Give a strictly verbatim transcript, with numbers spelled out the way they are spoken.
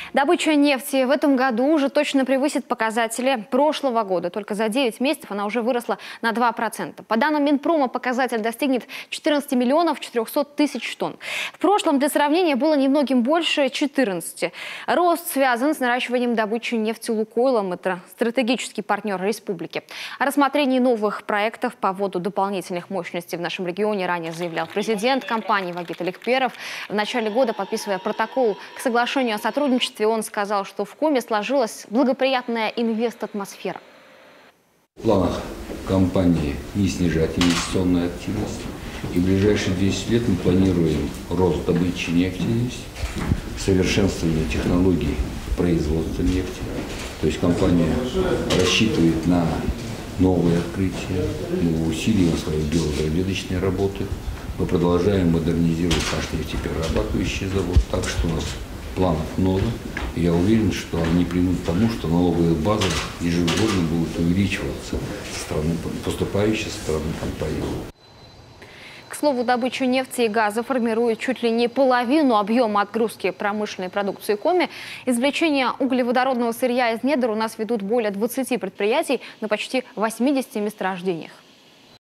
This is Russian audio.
Добыча нефти в этом году уже точно превысит показатели прошлого года. Только за девять месяцев она уже выросла на два процента. По данным Минпрома, показатель достигнет четырнадцати миллионов четырёхсот тысяч тонн. В прошлом, для сравнения, было немногим больше четырнадцати. Рост связан с наращиванием добычи нефти «Лукойлом». Это стратегический партнер республики. О рассмотрении новых проектов по вводу дополнительных мощностей в нашем регионе ранее заявлял президент компании Вагит Аликперов. В начале года, подписывая протокол к соглашению о сотрудничестве, он сказал, что в Коми сложилась благоприятная инвест-атмосфера. В планах компании не снижать инвестиционную активность. И в ближайшие десять лет мы планируем рост добычи нефти здесь, совершенствование технологий производства нефти. То есть компания рассчитывает на новые открытия, мы усиливаем свои геологоразведочные работы. Мы продолжаем модернизировать наш нефтеперерабатывающий завод, так что у нас планов много. И я уверен, что они примут к тому, что налоговые базы ежегодно будут увеличиваться со стороны, поступающей со стороны компании. К слову, добычу нефти и газа формирует чуть ли не половину объема отгрузки промышленной продукции Коми. Извлечение углеводородного сырья из недр у нас ведут более двадцати предприятий на почти восьмидесяти месторождениях.